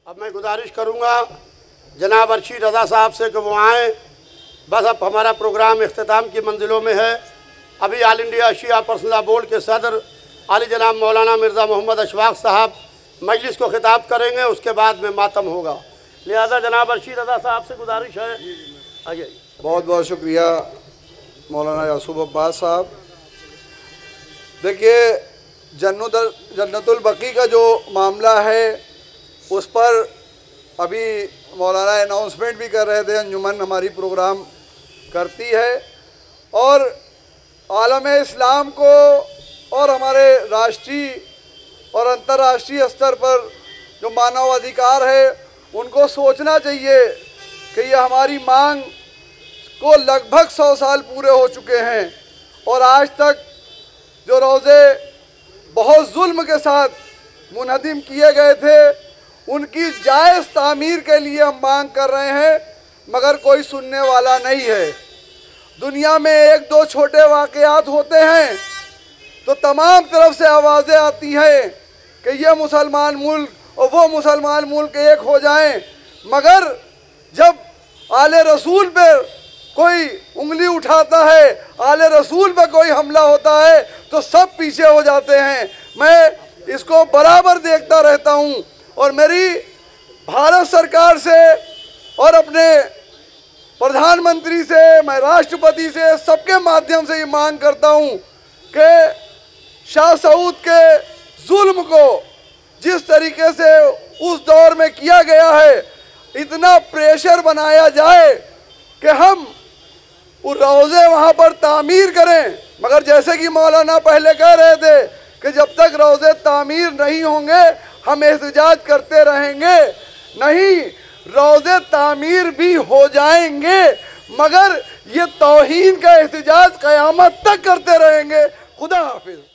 अब मैं गुजारिश करूंगा जनाब अर्शी रज़ा साहब से कि वो आएँ। बस अब हमारा प्रोग्राम इख्तिताम की मंजिलों में है। अभी all India Shia personal board के सदर आली जनाब मौलाना मिर्ज़ा मोहम्मद अशफाक साहब मजलिस को खिताब करेंगे, उसके बाद में मातम होगा। लिहाजा जनाब अर्शी रज़ा साहब से गुजारिश है, आइए। बहुत बहुत शुक्रिया मौलाना यासूब अब्बास साहब। देखिए, जन्नतुल बकी का जो मामला है उस पर अभी मौलाना अनाउंसमेंट भी कर रहे थे। अंजुमन हमारी प्रोग्राम करती है और आलम इस्लाम को और हमारे राष्ट्रीय और अंतर्राष्ट्रीय स्तर पर जो मानव अधिकार है उनको सोचना चाहिए कि ये हमारी मांग को लगभग 100 साल पूरे हो चुके हैं और आज तक जो रोज़े बहुत जुल्म के साथ मुनहदिम किए गए थे उनकी जायज़ तामीर के लिए हम मांग कर रहे हैं, मगर कोई सुनने वाला नहीं है। दुनिया में एक दो छोटे वाक़यात होते हैं तो तमाम तरफ से आवाज़ें आती हैं कि ये मुसलमान मुल्क और वो मुसलमान मुल्क एक हो जाएं, मगर जब आले रसूल पर कोई उंगली उठाता है, आले रसूल पर कोई हमला होता है तो सब पीछे हो जाते हैं। मैं इसको बराबर देखता रहता हूँ और मेरी भारत सरकार से और अपने प्रधानमंत्री से, मैं राष्ट्रपति से, सबके माध्यम से ये मांग करता हूँ कि शाह सऊद के जुल्म को जिस तरीके से उस दौर में किया गया है इतना प्रेशर बनाया जाए कि हम वो रोज़े वहाँ पर तामीर करें। मगर जैसे कि मौलाना पहले कह रहे थे कि जब तक रोज़े तामीर नहीं होंगे हम एहतजाज करते रहेंगे। नहीं, रोज़े तामीर भी हो जाएंगे मगर ये तौहीन का एहतजाज क़यामत तक करते रहेंगे। खुदा हाफिज़।